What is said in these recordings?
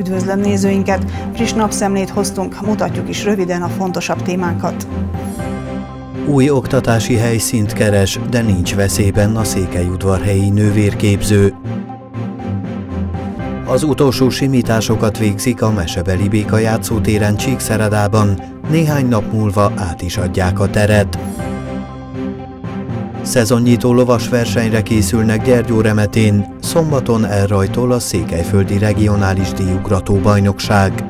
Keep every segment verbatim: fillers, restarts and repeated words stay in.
Üdvözlöm nézőinket! Friss napszemlét hoztunk, mutatjuk is röviden a fontosabb témákat. Új oktatási helyszínt keres, de nincs veszélyben a székelyudvarhelyi nővérképző. Az utolsó simításokat végzik a mesebeli Béka játszótéren Csíkszeredában, néhány nap múlva át is adják a teret. Szezonnyitó lovasversenyre készülnek Gyergyóremetén, szombaton elrajtol a Székelyföldi Regionális Díjugrató Bajnokság.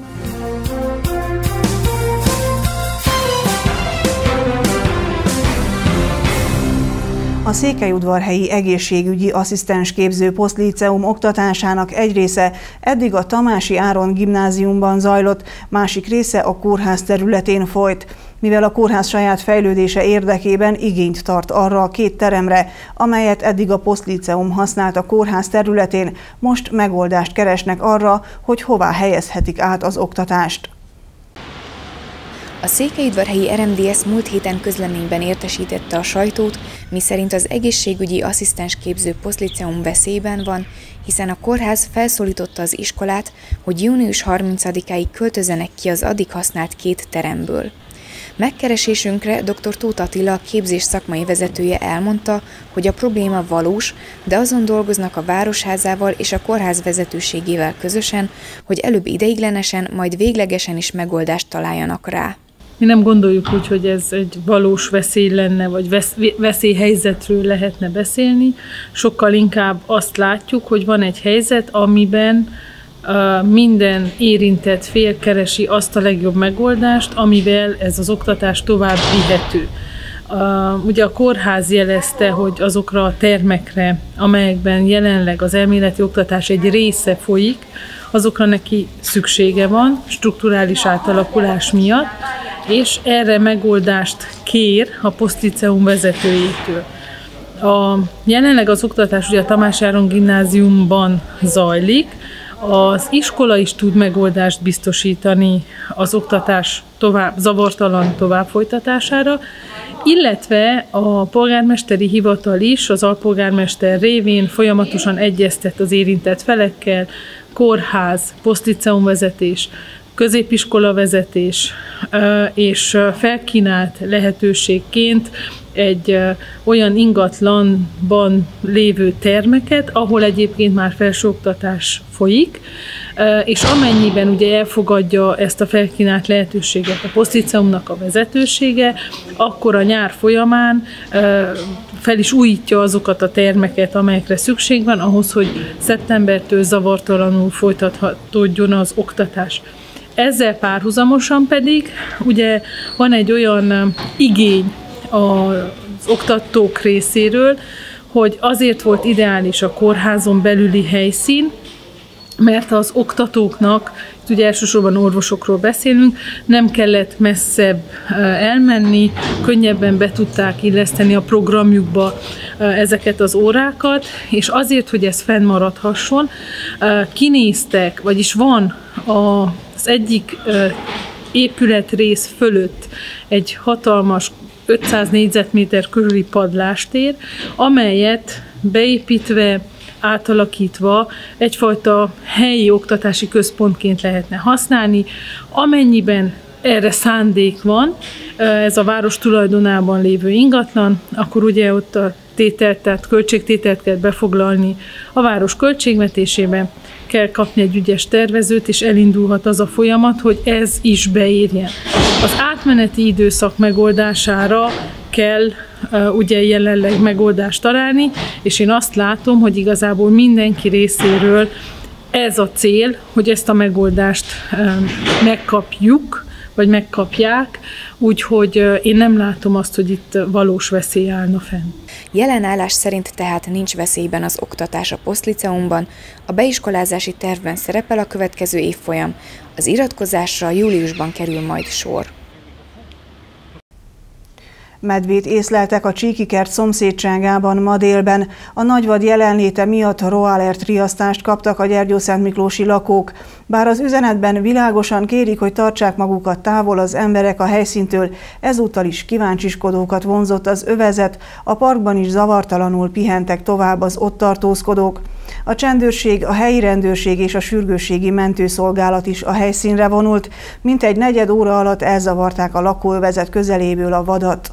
A székelyudvarhelyi egészségügyi asszisztensképző posztliceum oktatásának egy része eddig a Tamási Áron gimnáziumban zajlott, másik része a kórház területén folyt. Mivel a kórház saját fejlődése érdekében igényt tart arra a két teremre, amelyet eddig a posztliceum használt a kórház területén, most megoldást keresnek arra, hogy hová helyezhetik át az oktatást. A székelyudvarhelyi er em dé es múlt héten közleményben értesítette a sajtót, miszerint az egészségügyi asszisztensképző posztliceum veszélyben van, hiszen a kórház felszólította az iskolát, hogy június harmincadikáig költözzenek ki az addig használt két teremből. Megkeresésünkre dr. Tóth Attila, a képzés szakmai vezetője elmondta, hogy a probléma valós, de azon dolgoznak a városházával és a kórház vezetőségével közösen, hogy előbb ideiglenesen, majd véglegesen is megoldást találjanak rá. Mi nem gondoljuk úgy, hogy ez egy valós veszély lenne, vagy vesz, veszélyhelyzetről lehetne beszélni. Sokkal inkább azt látjuk, hogy van egy helyzet, amiben uh, minden érintett fél keresi azt a legjobb megoldást, amivel ez az oktatás tovább vihető. Uh, ugye a kórház jelezte, hogy azokra a termekre, amelyekben jelenleg az elméleti oktatás egy része folyik, azokra neki szüksége van, strukturális átalakulás miatt, és erre megoldást kér a posztliceum vezetőjétől. A, jelenleg az oktatás ugye a Tamási Áron gimnáziumban zajlik, az iskola is tud megoldást biztosítani az oktatás tovább, zavartalan tovább folytatására, illetve a polgármesteri hivatal is az alpolgármester révén folyamatosan egyeztet az érintett felekkel, kórház, posztliceum vezetés, középiskola vezetés, és felkínált lehetőségként egy olyan ingatlanban lévő termeket, ahol egyébként már felsőoktatás folyik, és amennyiben ugye elfogadja ezt a felkínált lehetőséget a posztliceumnak a vezetősége, akkor a nyár folyamán fel is újítja azokat a termeket, amelyekre szükség van, ahhoz, hogy szeptembertől zavartalanul folytatódjon az oktatás. Ezzel párhuzamosan pedig ugye van egy olyan igény az oktatók részéről, hogy azért volt ideális a kórházon belüli helyszín, mert az oktatóknak, ugye elsősorban orvosokról beszélünk, nem kellett messzebb elmenni, könnyebben be tudták illeszteni a programjukba ezeket az órákat, és azért, hogy ez fennmaradhasson, kinéztek, vagyis van az egyik épületrész fölött egy hatalmas ötszáz négyzetméter körüli padlástér, amelyet beépítve, átalakítva egyfajta helyi oktatási központként lehetne használni, amennyiben erre szándék van, ez a város tulajdonában lévő ingatlan, akkor ugye ott a tételt, tehát költségtételt kell befoglalni a város költségvetésébe, kell kapni egy ügyes tervezőt, és elindulhat az a folyamat, hogy ez is beérjen. Az átmeneti időszak megoldására kell uh, ugye jelenleg megoldást találni, és én azt látom, hogy igazából mindenki részéről ez a cél, hogy ezt a megoldást um, megkapjuk, vagy megkapják, úgyhogy uh, én nem látom azt, hogy itt valós veszély állna fenn. Jelen állás szerint tehát nincs veszélyben az oktatás a posztliceumban, a beiskolázási tervben szerepel a következő évfolyam, az iratkozásra júliusban kerül majd sor. Medvét észleltek a Csíkikert szomszédságában ma délben. A nagyvad jelenléte miatt roalert riasztást kaptak a gyergyószentmiklósi lakók. Bár az üzenetben világosan kérik, hogy tartsák magukat távol az emberek a helyszíntől, ezúttal is kíváncsiskodókat vonzott az övezet, a parkban is zavartalanul pihentek tovább az ott tartózkodók. A csendőrség, a helyi rendőrség és a sürgősségi mentőszolgálat is a helyszínre vonult, mintegy negyed óra alatt elzavarták a lakóövezet közeléből a vadat.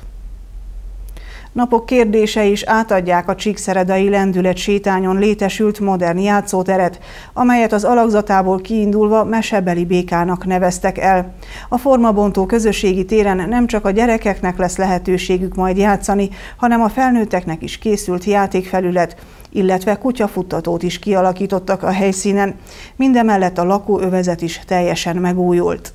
Napok kérdése is átadják a csíkszeredai lendület sétányon létesült modern játszóteret, amelyet az alakzatából kiindulva mesebeli békának neveztek el. A formabontó közösségi téren nem csak a gyerekeknek lesz lehetőségük majd játszani, hanem a felnőtteknek is készült játékfelület, illetve kutyafuttatót is kialakítottak a helyszínen. Mindemellett a lakóövezet is teljesen megújult.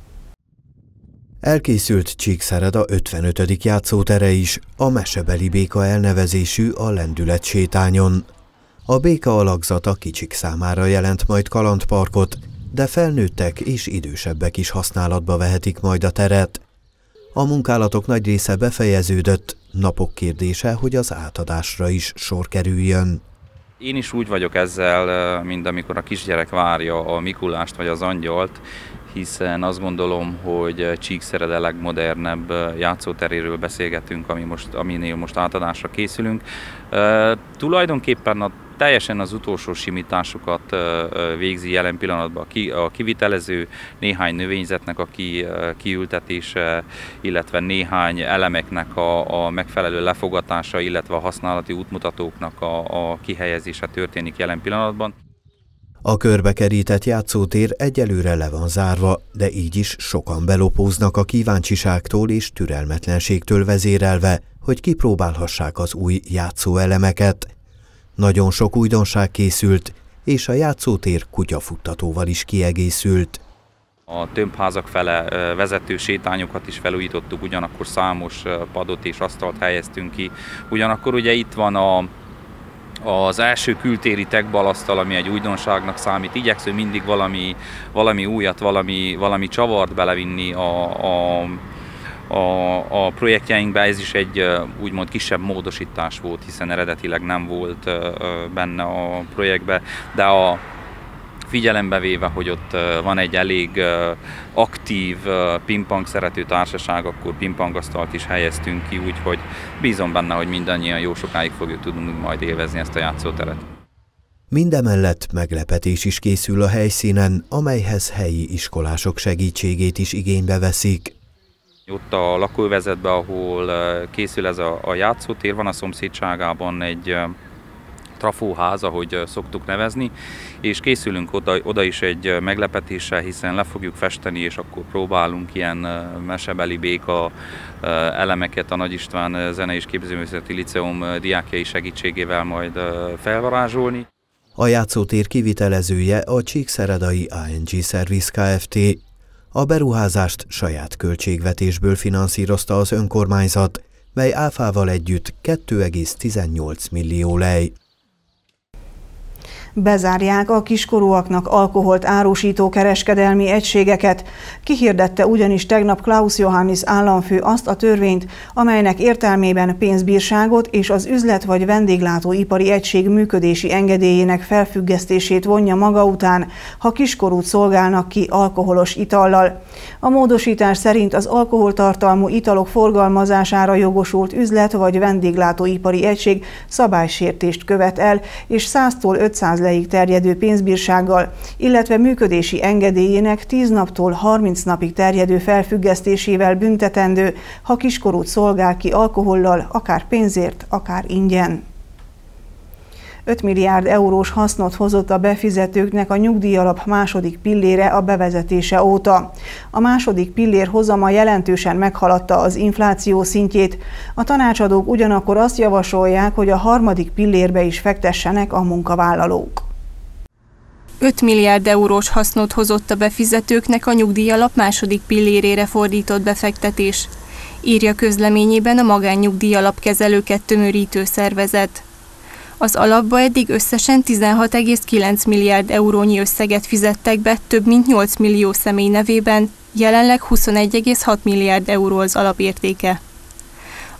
Elkészült Csíkszereda ötvenötödik játszótere is, a mesebeli béka elnevezésű a lendület sétányon. A béka alakzata kicsik számára jelent majd kalandparkot, de felnőttek és idősebbek is használatba vehetik majd a teret. A munkálatok nagy része befejeződött, napok kérdése, hogy az átadásra is sor kerüljön. Én is úgy vagyok ezzel, mint amikor a kisgyerek várja a Mikulást vagy az angyalt, hiszen azt gondolom, hogy Csíkszereda legmodernebb játszóteréről beszélgetünk, ami most, aminél most átadásra készülünk. E, tulajdonképpen a, teljesen az utolsó simításokat végzi jelen pillanatban a kivitelező, néhány növényzetnek a ki, kiültetése, illetve néhány elemeknek a, a megfelelő lefogatása, illetve a használati útmutatóknak a, a kihelyezése történik jelen pillanatban. A körbekerített játszótér egyelőre le van zárva, de így is sokan belopóznak a kíváncsiságtól és türelmetlenségtől vezérelve, hogy kipróbálhassák az új játszóelemeket. Nagyon sok újdonság készült, és a játszótér kutyafuttatóval is kiegészült. A tömbházak fele vezető sétányokat is felújítottuk, ugyanakkor számos padot és asztalt helyeztünk ki. Ugyanakkor ugye itt van a Az első kültéri tekbalasztal, ami egy újdonságnak számít, igyekszünk mindig valami, valami újat, valami, valami csavart belevinni a, a, a, a projektjeinkbe. Ez is egy úgymond kisebb módosítás volt, hiszen eredetileg nem volt benne a projektbe, de a figyelembe véve, hogy ott van egy elég aktív pingpong szerető társaság, akkor pingpongasztalt is helyeztünk ki, úgyhogy bízom benne, hogy mindannyian jó sokáig fogjuk tudnunk majd élvezni ezt a játszóteret. Mindemellett meglepetés is készül a helyszínen, amelyhez helyi iskolások segítségét is igénybe veszik. Ott a lakóövezetben, ahol készül ez a, a játszótér, van a szomszédságában egy trafóház, ahogy szoktuk nevezni, és készülünk oda, oda is egy meglepetéssel, hiszen le fogjuk festeni, és akkor próbálunk ilyen mesebeli béka elemeket a Nagy István Zene- és Képzőművészeti Liceum diákjai segítségével majd felvarázsolni. A játszótér kivitelezője a Csíkszeredai á en gé Service Kft. A beruházást saját költségvetésből finanszírozta az önkormányzat, mely áfával együtt két egész tizennyolc millió lej. Bezárják a kiskorúaknak alkoholt árusító kereskedelmi egységeket. Kihirdette ugyanis tegnap Klaus Johannis államfő azt a törvényt, amelynek értelmében pénzbírságot és az üzlet- vagy vendéglátóipari egység működési engedélyének felfüggesztését vonja maga után, ha kiskorút szolgálnak ki alkoholos itallal. A módosítás szerint az alkoholtartalmú italok forgalmazására jogosult üzlet- vagy vendéglátóipari egység szabálysértést követ el, és száztól ötszáz leig terjedő pénzbírsággal, illetve működési engedélyének tíz naptól harminc napig terjedő felfüggesztésével büntetendő, ha kiskorút szolgál ki alkohollal, akár pénzért, akár ingyen. öt milliárd eurós hasznot hozott a befizetőknek a nyugdíjalap második pillére a bevezetése óta. A második pillér hozama jelentősen meghaladta az infláció szintjét. A tanácsadók ugyanakkor azt javasolják, hogy a harmadik pillérbe is fektessenek a munkavállalók. öt milliárd eurós hasznot hozott a befizetőknek a nyugdíjalap második pillérére fordított befektetés, írja közleményében a magánnyugdíjalapkezelőket tömörítő szervezet. Az alapba eddig összesen tizenhat egész kilenc milliárd eurónyi összeget fizettek be több mint nyolc millió személy nevében, jelenleg huszonegy egész hat milliárd euró az alapértéke.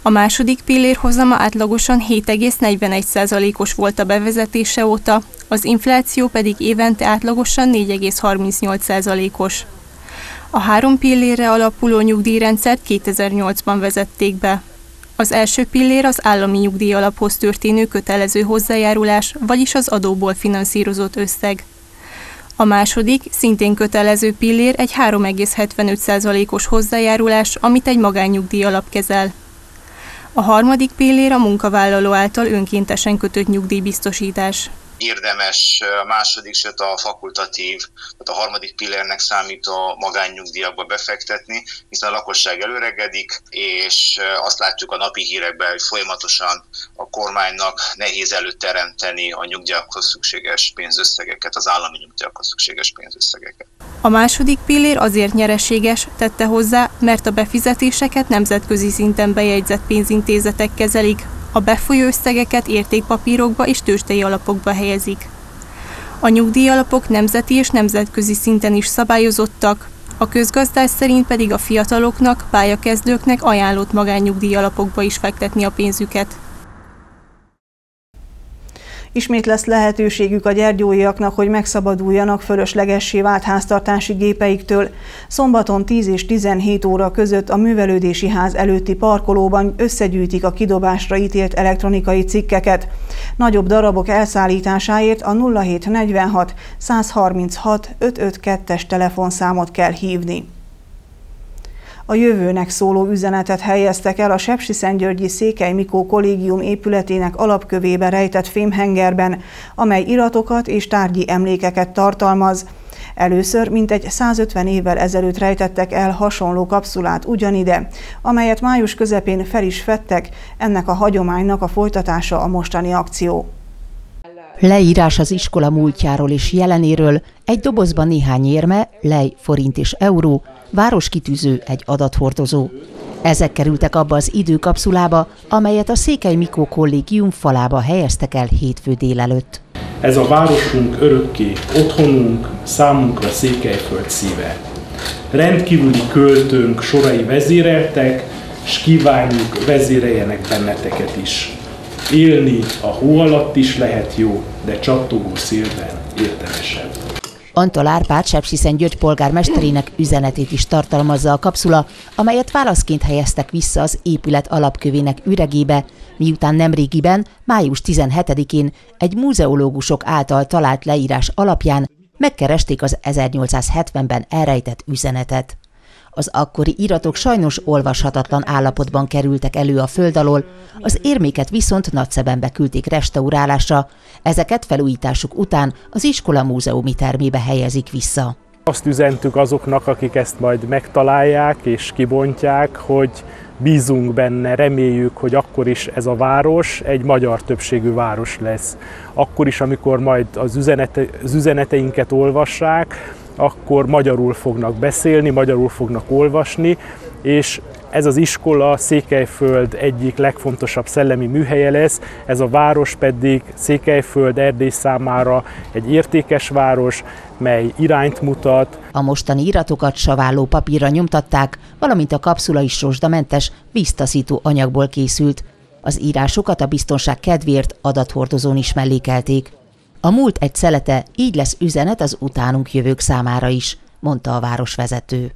A második pillér hozama átlagosan hét egész negyvenegy százalékos volt a bevezetése óta, az infláció pedig évente átlagosan négy egész harmincnyolc százalékos. A három pillérre alapuló nyugdíjrendszert kétezer-nyolcban vezették be. Az első pillér az állami nyugdíjalaphoz történő kötelező hozzájárulás, vagyis az adóból finanszírozott összeg. A második, szintén kötelező pillér egy három egész hetvenöt százalékos hozzájárulás, amit egy magánnyugdíjalap kezel. A harmadik pillér a munkavállaló által önkéntesen kötött nyugdíjbiztosítás. Érdemes a második, sőt a fakultatív, tehát a harmadik pillérnek számító magánnyugdíjakba befektetni, hiszen a lakosság előregedik, és azt látjuk a napi hírekben, hogy folyamatosan a kormánynak nehéz előteremteni a nyugdíjakhoz szükséges pénzösszegeket, az állami nyugdíjakhoz szükséges pénzösszegeket. A második pillér azért nyereséges, tette hozzá, mert a befizetéseket nemzetközi szinten bejegyzett pénzintézetek kezelik, a befolyó összegeket értékpapírokba és tőzsdei alapokba helyezik. A nyugdíjalapok nemzeti és nemzetközi szinten is szabályozottak, a közgazdász szerint pedig a fiataloknak, pályakezdőknek ajánlott magánnyugdíjalapokba is fektetni a pénzüket. Ismét lesz lehetőségük a gyergyóiaknak, hogy megszabaduljanak fölöslegessé vált háztartási gépeiktől. Szombaton tíz és tizenhét óra között a művelődési ház előtti parkolóban összegyűjtik a kidobásra ítélt elektronikai cikkeket. Nagyobb darabok elszállításáért a nulla hét negyvenhat százharminchat ötszázötvenkettes telefonszámot kell hívni. A jövőnek szóló üzenetet helyeztek el a sepsiszentgyörgyi Székely Mikó Kollégium épületének alapkövébe rejtett fémhengerben, amely iratokat és tárgyi emlékeket tartalmaz. Először mintegy százötven évvel ezelőtt rejtettek el hasonló kapszulát ugyanide, amelyet május közepén fel is vettek, ennek a hagyománynak a folytatása a mostani akció. Leírás az iskola múltjáról és jelenéről, egy dobozban néhány érme, lej, forint és euró, városkitűző, egy adathordozó. Ezek kerültek abba az időkapszulába, amelyet a Székely Mikó Kollégium falába helyeztek el hétfő délelőtt. Ez a városunk örökké otthonunk, számunkra Székelyföld szíve. Rendkívüli költőnk sorai vezéreltek, s kívánjuk vezéreljenek benneteket is. Élni a hó alatt is lehet jó, de csattogó szélben értelmesebb. Antall Árpád Sepsiszentgyörgy polgármesterének üzenetét is tartalmazza a kapszula, amelyet válaszként helyeztek vissza az épület alapkövének üregébe, miután nemrégiben, május tizenhetedikén egy múzeológusok által talált leírás alapján megkeresték az ezernyolcszázhetvenben elrejtett üzenetet. Az akkori iratok sajnos olvashatatlan állapotban kerültek elő a föld alól, az érméket viszont Nagyszebenbe küldték restaurálásra, ezeket felújításuk után az iskola múzeumi termébe helyezik vissza. Azt üzentük azoknak, akik ezt majd megtalálják és kibontják, hogy bízunk benne, reméljük, hogy akkor is ez a város egy magyar többségű város lesz. Akkor is, amikor majd az, üzenete, az üzeneteinket olvassák, akkor magyarul fognak beszélni, magyarul fognak olvasni, és ez az iskola Székelyföld egyik legfontosabb szellemi műhelye lesz, ez a város pedig Székelyföld, Erdély számára egy értékes város, mely irányt mutat. A mostani iratokat saválló papírra nyomtatták, valamint a kapszula is rozsdamentes, víztaszító anyagból készült. Az írásokat a biztonság kedvéért adathordozón is mellékelték. A múlt egy szelete, így lesz üzenet az utánunk jövők számára is, mondta a városvezető.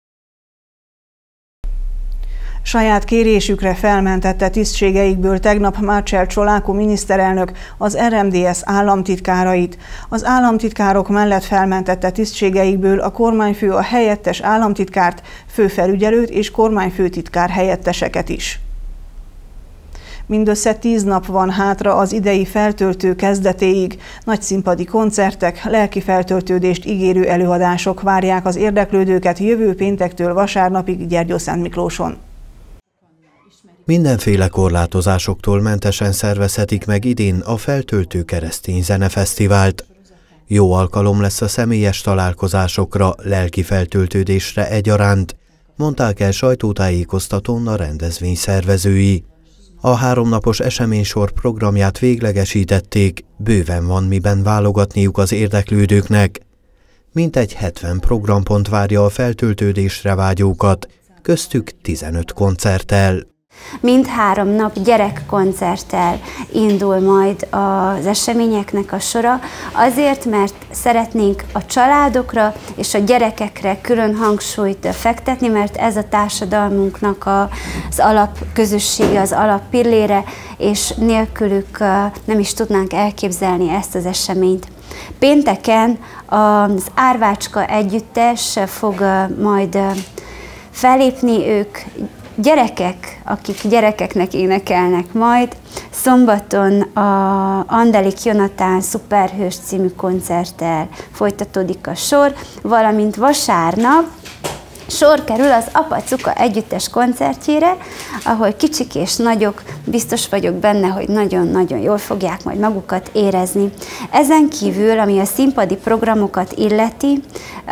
Saját kérésükre felmentette tisztségeikből tegnap Marcel Ciolacu miniszterelnök az er em dé es államtitkárait. Az államtitkárok mellett felmentette tisztségeikből a kormányfő a helyettes államtitkárt, főfelügyelőt és kormányfőtitkár helyetteseket is. Mindössze tíz nap van hátra az idei feltöltő kezdetéig. Nagy színpadi koncertek, lelki feltöltődést ígérő előadások várják az érdeklődőket jövő péntektől vasárnapig Gyergyószentmiklóson. Mindenféle korlátozásoktól mentesen szervezhetik meg idén a Feltöltő Keresztény Zenefesztivált. Jó alkalom lesz a személyes találkozásokra, lelki feltöltődésre egyaránt, mondták el sajtótájékoztatón a rendezvény szervezői. A háromnapos eseménysor programját véglegesítették, bőven van miben válogatniuk az érdeklődőknek. Mintegy hetven programpont várja a feltöltődésre vágyókat, köztük tizenöt koncerttel. Mindhárom nap gyerekkoncerttel indul majd az eseményeknek a sora, azért, mert szeretnénk a családokra és a gyerekekre külön hangsúlyt fektetni, mert ez a társadalmunknak az alapközössége, az alappillére, és nélkülük nem is tudnánk elképzelni ezt az eseményt. Pénteken az Árvácska együttes fog majd fellépni, ők gyerekek, akik gyerekeknek énekelnek majd. Szombaton a Andelik Jonatán Szuperhős című koncerttel folytatódik a sor, valamint vasárnap sor kerül az Apa Cuka együttes koncertjére, ahol kicsik és nagyok, biztos vagyok benne, hogy nagyon-nagyon jól fogják majd magukat érezni. Ezen kívül, ami a színpadi programokat illeti,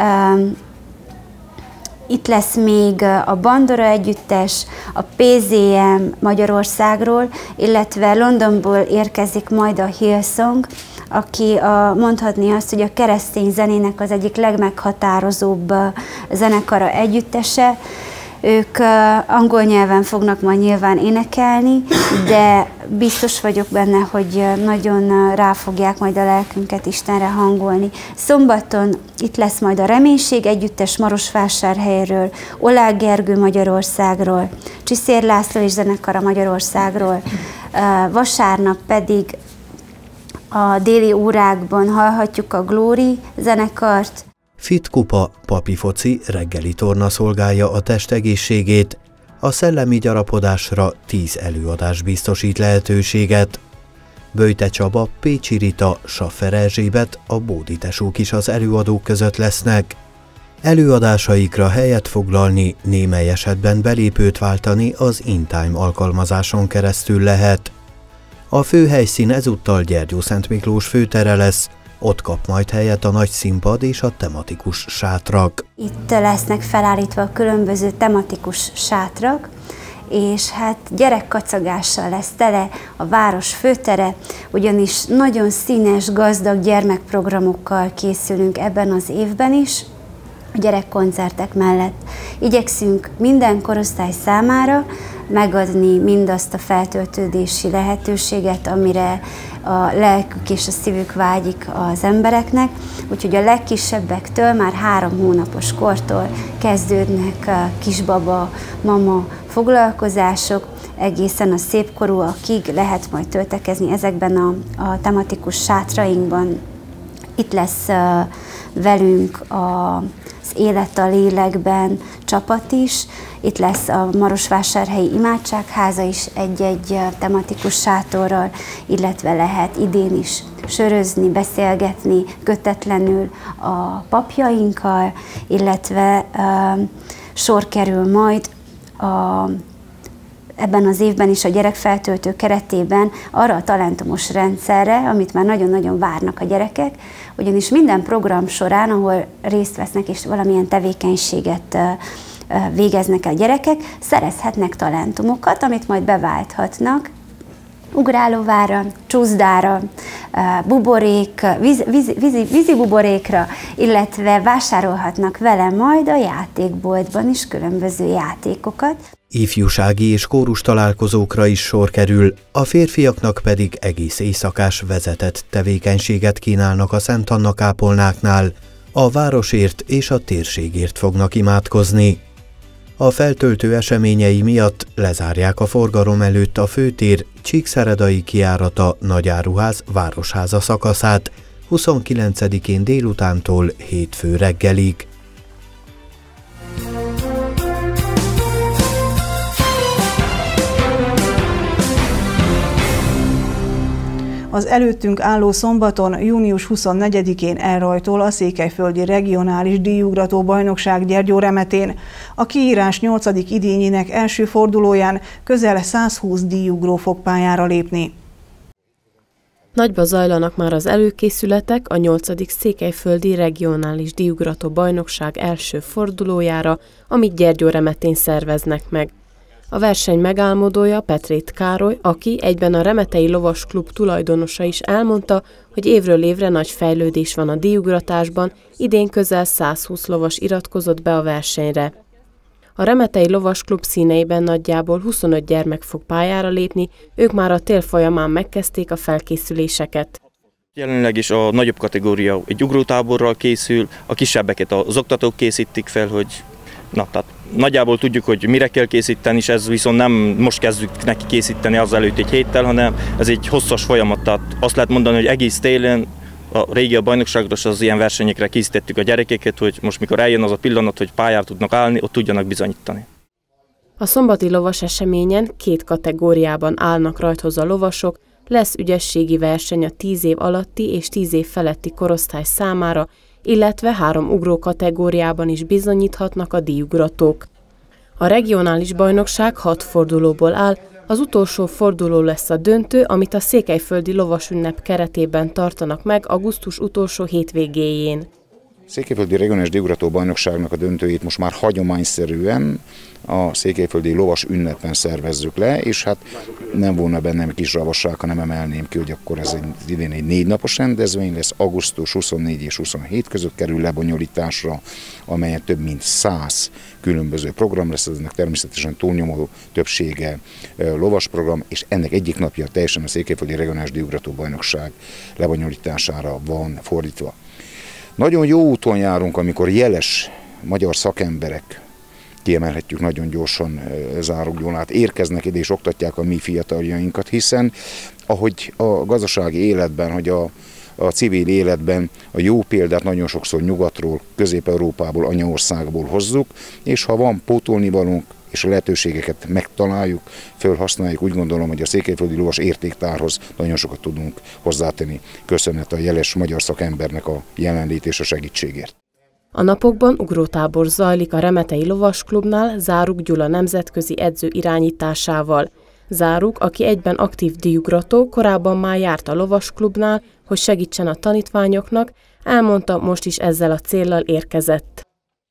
itt lesz még a Bandora együttes, a pé zé em Magyarországról, illetve Londonból érkezik majd a Hillsong, aki a, mondhatni azt, hogy a keresztény zenének az egyik legmeghatározóbb zenekara együttese. Ők angol nyelven fognak majd nyilván énekelni, de biztos vagyok benne, hogy nagyon rá fogják majd a lelkünket Istenre hangolni. Szombaton itt lesz majd a Reménység együttes Marosvásárhelyről, Oláh Gergő Magyarországról, Csiszér László és zenekara Magyarországról, vasárnap pedig a déli órákban hallhatjuk a Glory zenekart. Fit Kupa papi foci reggeli torna szolgálja a test egészségét, a szellemi gyarapodásra tíz előadás biztosít lehetőséget. Böjte Csaba, Pécsi Rita, Saffer Erzsébet, a Bódi tesók is az előadók között lesznek. Előadásaikra helyet foglalni, némely esetben belépőt váltani az InTime alkalmazáson keresztül lehet. A főhelyszín ezúttal Gyergyószent Miklós főtere lesz, ott kap majd helyet a nagy színpad és a tematikus sátrak. Itt lesznek felállítva a különböző tematikus sátrak, és hát gyerekkacagással lesz tele a város főtere, ugyanis nagyon színes, gazdag gyermekprogramokkal készülünk ebben az évben is, a gyerekkoncertek mellett. Igyekszünk minden korosztály számára megadni mindazt a feltöltődési lehetőséget, amire a lelkük és a szívük vágyik az embereknek, úgyhogy a legkisebbektől már három hónapos kortól kezdődnek a kisbaba, mama foglalkozások, egészen a szépkorúakig lehet majd töltekezni ezekben a, a tematikus sátrainkban. Itt lesz uh, velünk a az Élet a lélekben csapat is, itt lesz a Marosvásárhelyi Imádságháza is egy-egy tematikus sátorral, illetve lehet idén is sörözni, beszélgetni kötetlenül a papjainkkal, illetve uh, sor kerül majd a ebben az évben is a gyerekfeltöltő keretében arra a talentumos rendszerre, amit már nagyon-nagyon várnak a gyerekek, ugyanis minden program során, ahol részt vesznek és valamilyen tevékenységet végeznek a gyerekek, szerezhetnek talentumokat, amit majd beválthatnak ugrálóvára, csúszdára, buborék, víz, vízi, vízi, vízi buborékra, illetve vásárolhatnak vele majd a játékboltban is különböző játékokat. Ifjúsági és kórus találkozókra is sor kerül, a férfiaknak pedig egész éjszakás vezetett tevékenységet kínálnak a Szent Anna kápolnáknál, a városért és a térségért fognak imádkozni. A feltöltő eseményei miatt lezárják a forgalom előtt a főtér Csíkszeredai kijárata Nagyáruház Városháza szakaszát huszonkilencedikén délutántól hétfő reggelig. Az előttünk álló szombaton, június huszonnegyedikén elrajtol a Székelyföldi Regionális Díjugrató Bajnokság Gyergyóremetén. A kiírás nyolcadik idényének első fordulóján közel százhúsz díjugró fog pályára lépni. Nagyba zajlanak már az előkészületek a nyolcadik Székelyföldi Regionális Díjugrató Bajnokság első fordulójára, amit Gyergyóremetén szerveznek meg. A verseny megálmodója Petrét Károly, aki egyben a Remetei Lovas Klub tulajdonosa is elmondta, hogy évről évre nagy fejlődés van a díjugratásban, idén közel százhúsz lovas iratkozott be a versenyre. A Remetei Lovasklub színeiben nagyjából huszonöt gyermek fog pályára lépni, ők már a tél folyamán megkezdték a felkészüléseket. Jelenleg is a nagyobb kategória egy ugrótáborral készül, a kisebbeket az oktatók készítik fel, hogy na, tehát nagyjából tudjuk, hogy mire kell készíteni, és ez viszont nem most kezdjük neki készíteni azelőtt egy héttel, hanem ez egy hosszas folyamat. Tehát azt lehet mondani, hogy egész télen a régi bajnokságra az ilyen versenyekre készítettük a gyerekeket, hogy most mikor eljön az a pillanat, hogy pályára tudnak állni, ott tudjanak bizonyítani. A szombati lovas eseményen két kategóriában állnak rajthoz a lovasok, lesz ügyességi verseny a tíz év alatti és tíz év feletti korosztály számára, illetve három ugró kategóriában is bizonyíthatnak a díjugratók. A regionális bajnokság hat fordulóból áll, az utolsó forduló lesz a döntő, amit a székelyföldi lovasünnep keretében tartanak meg augusztus utolsó hétvégéjén. A Székelyföldi Regionális Díjugrató Bajnokságnak a döntőjét most már hagyományszerűen a Székelyföldi Lovas ünnepen szervezzük le, és hát nem volna bennem kis ravasság, ha nem emelném ki, hogy akkor ez egy, idén egy négy napos rendezvény lesz, augusztus huszonnégy és huszonhét között kerül lebonyolításra, amelyen több mint száz különböző program lesz, ennek természetesen túlnyomó többsége lovasprogram, és ennek egyik napja teljesen a Székelyföldi Regionális Díjugrató Bajnokság lebonyolítására van fordítva. Nagyon jó úton járunk, amikor jeles magyar szakemberek, kiemelhetjük nagyon gyorsan Záruk Gyulát, érkeznek ide és oktatják a mi fiataljainkat, hiszen ahogy a gazdasági életben, hogy a, a civil életben a jó példát nagyon sokszor nyugatról, Közép-Európából, anyaországból hozzuk, és ha van pótolnivalónk, és a lehetőségeket megtaláljuk, felhasználjuk, úgy gondolom, hogy a székelyföldi lovas értéktárhoz nagyon sokat tudunk hozzátenni. Köszönet a jeles magyar szakembernek a jelenlét és a segítségért. A napokban ugrótábor zajlik a Remetei Lovasklubnál Záruk Gyula nemzetközi edző irányításával. Záruk, aki egyben aktív díjugrató, korábban már járt a lovasklubnál, hogy segítsen a tanítványoknak, elmondta, most is ezzel a céllal érkezett.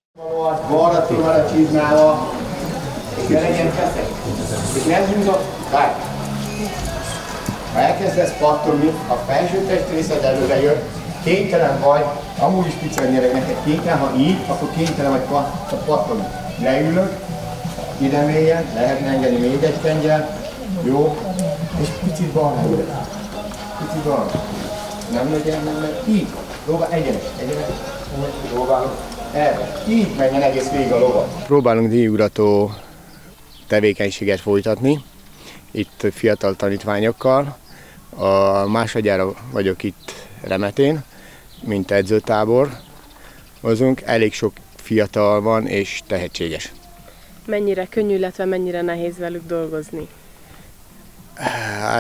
És ne legyen feszek. És nem húzod, várj! Ha elkezdesz pattogni, a felső testrészed előre jön, kénytelen vagy, amúgy is pici gyerek neked kénytelen, ha így, akkor kénytelen vagy pattogni. Leülök, ide mélyen, lehetne engedni még egy tengyel, jó? És picit balra ülök. Picit balra. Nem legyen, nem legyen. Így, próbál, egyenes, egyenes, próbálok. Erre. Így menjen egész végig a lovat. Próbálunk díjugrató tevékenységet folytatni, itt fiatal tanítványokkal. A másodjára vagyok itt Remetén, mint edzőtábor. Hozunk, elég sok fiatal van és tehetséges. Mennyire könnyű, illetve mennyire nehéz velük dolgozni? Hát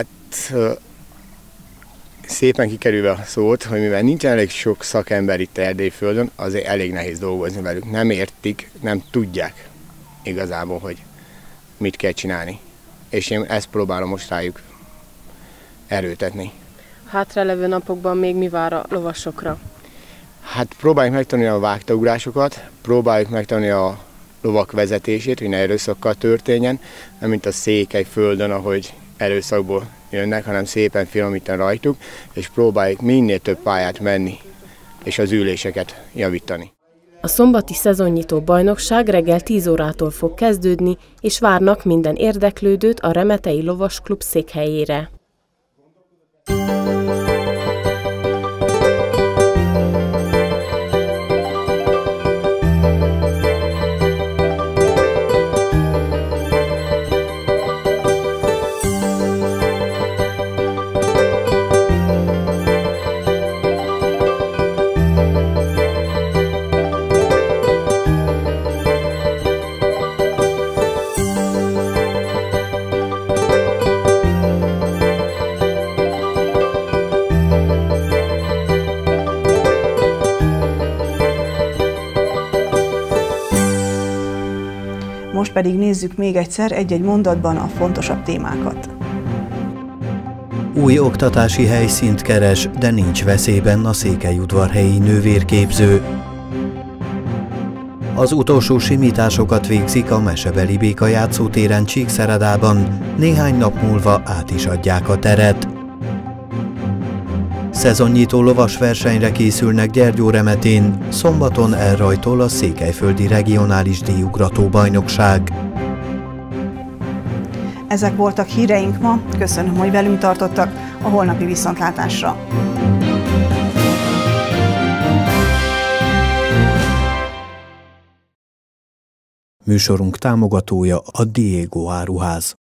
szépen kikerülve a szót, hogy mivel nincsen elég sok szakember itt Erdélyföldön, azért elég nehéz dolgozni velük. Nem értik, nem tudják igazából, hogy mit kell csinálni. És én ezt próbálom most rájuk erőltetni. Hátralevő napokban még mi vár a lovasokra? Hát próbáljuk megtanulni a vágtaugrásokat, próbáljuk megtanulni a lovak vezetését, hogy ne erőszakkal történjen, nem mint a Székelyföldön, ahogy erőszakból jönnek, hanem szépen finomítani rajtuk, és próbáljuk minél több pályát menni, és az üléseket javítani. A szombati szezonnyitó bajnokság reggel tíz órától fog kezdődni, és várnak minden érdeklődőt a Remetei Lovasklub székhelyére. Most pedig nézzük még egyszer egy-egy mondatban a fontosabb témákat. Új oktatási helyszínt keres, de nincs veszélyben a székelyudvarhelyi nővérképző. Az utolsó simításokat végzik a Mesebeli Béka játszótéren Csíkszeredában, néhány nap múlva át is adják a teret. Szezonnyitó lovas versenyre készülnek Gyergyóremetén, szombaton elrajtol a Székelyföldi Regionális Díjugrató Bajnokság. Ezek voltak híreink ma, köszönöm, hogy velünk tartottak, a holnapi viszontlátásra. Műsorunk támogatója a Diego áruház.